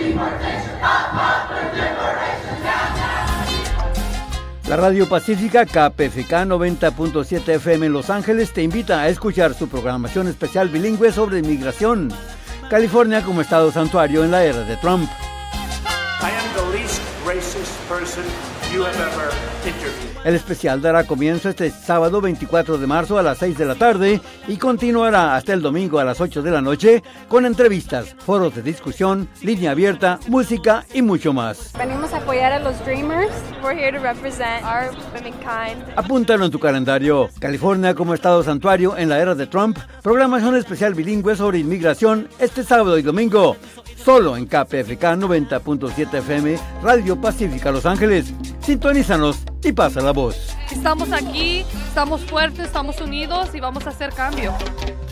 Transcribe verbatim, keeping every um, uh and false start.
La Radio Pacífica K P F K noventa punto siete F M en Los Ángeles te invita a escuchar su programación especial bilingüe sobre inmigración. California como estado santuario en la era de Trump. I am the least racist person you have ever interviewed. El especial dará comienzo este sábado veinticuatro de marzo a las seis de la tarde y continuará hasta el domingo a las ocho de la noche con entrevistas, foros de discusión, línea abierta, música y mucho más. Venimos a apoyar a los Dreamers. We're here to represent our womankind. Apúntalo en tu calendario. California como estado santuario en la era de Trump. Programación especial bilingüe sobre inmigración este sábado y domingo. Solo en K P F K noventa punto siete F M, Radio Pacífica Los Ángeles. Sintonízanos y pasa la voz. Estamos aquí, estamos fuertes, estamos unidos y vamos a hacer cambio.